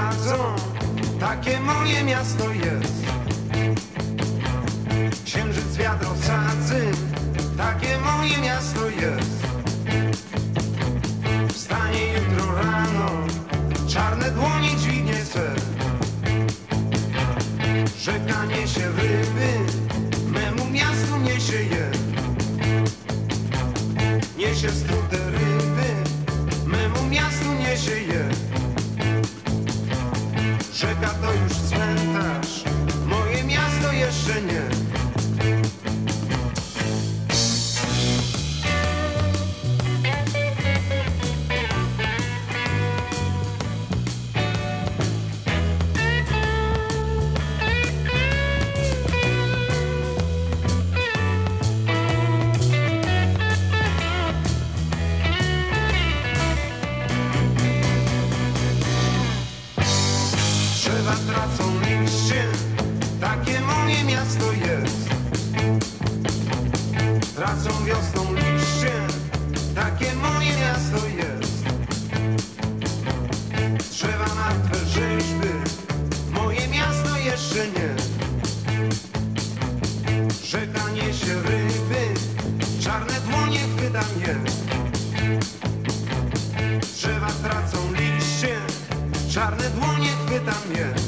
sadzą, takie moje miasto jest. Księżyc, wiatr, sadzy, takie moje miasto jest. Wstanie jutro rano, czarne dłonie dźwignie cel. Rzeka niesie ryby, memu miastu niesie je. Niesie strute ryby, memu miastu niesie je. Rzeka to już cmentarz, moje miasto jeszcze nie. Drzewa tracą liście, takie moje miasto jest. Tracą wiosną liście, takie moje miasto jest. Drzewa martwe rzeźby, moje miasto jeszcze nie. Rzeka niesie ryby, czarne dłonie chwytam je. Drzewa tracą liście, czarne dłonie chwytam je.